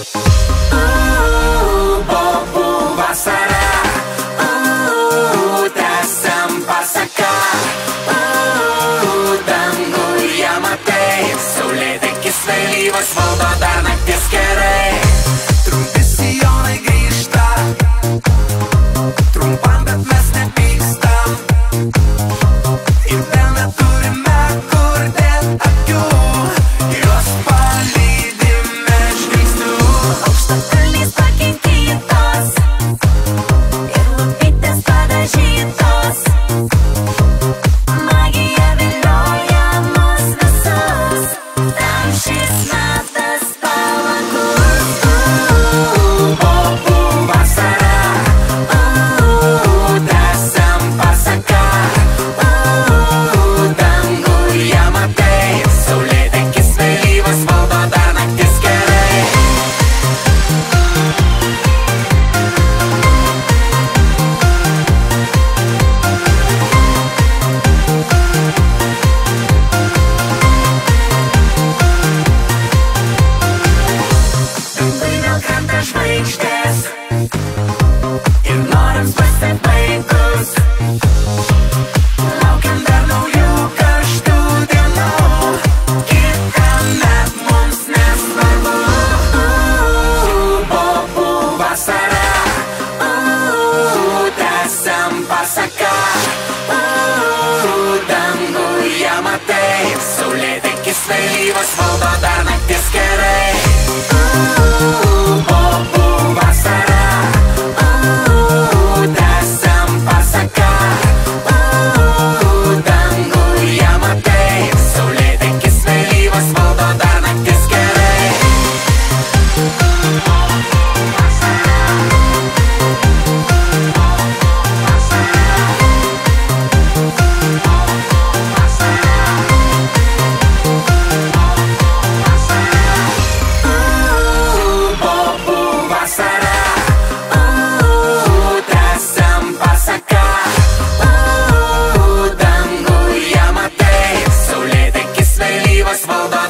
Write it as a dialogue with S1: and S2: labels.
S1: Bobų vasara, tęsiam pasaką. Danguje matai, saulėtekis vėlyvas valdo dar nakties gerai. Trumpi sijonai grįžta, trumpam, bet mes nepykstam. Ir vėl neturime kur dėt akių, juos palydime žvilgsniu.
S2: Aukštakulnės pakinkytos ir lūpytės padažytos. Magija vilioja mus visus, tam šis metas palankus.
S1: Bobų vasara, tęsiam pasaką. Danguje matai, saulėtekis vėlyvas valdo dar naktis gerai. Dangui vėl krenta žvaigždės ir norams pasibaigus laukiam dar naujų karštų dienų. Kitąmet mums nesvarbu. Bobų vasara, tęsiam pasaką. Danguje matai, saulėtekis vėlyvas valdo dar naktis gerai. Bobų vasara, tęsiam pasaką. Danguje matai, saulėtekis vėlyvas valdo dar naktis gerai. Bobų vasara, tęsiam pasaką. Danguje matai, saulėtekis vėlyvas valdo